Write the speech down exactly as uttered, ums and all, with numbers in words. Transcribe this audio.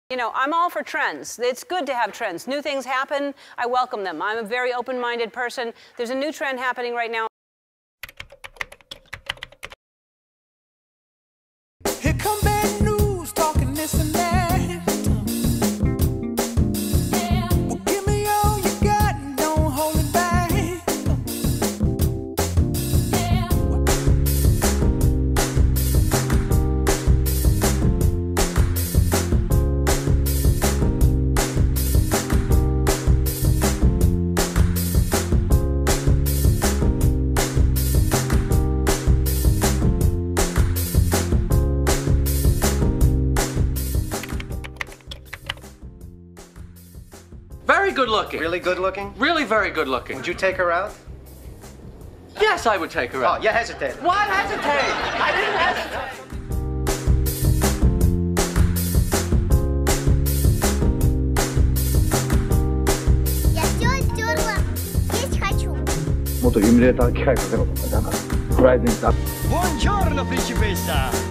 You know, I'm all for trends. It's good to have trends. New things happen, I welcome them. I'm a very open-minded person. There's a new trend happening right now. Here come bad news, talking this and that. Yeah. Well, give me all you got and don't hold it back. Yeah. Very good looking. Really good looking? Really very good looking. Would you take her out? Yes, I would take her out. Oh, you hesitated. Why hesitate? I didn't hesitate. Я все стерла. Есть хочу. もっとユミレーター機械かけろとか、なんか、フライデンだ。 Buongiorno, principessa!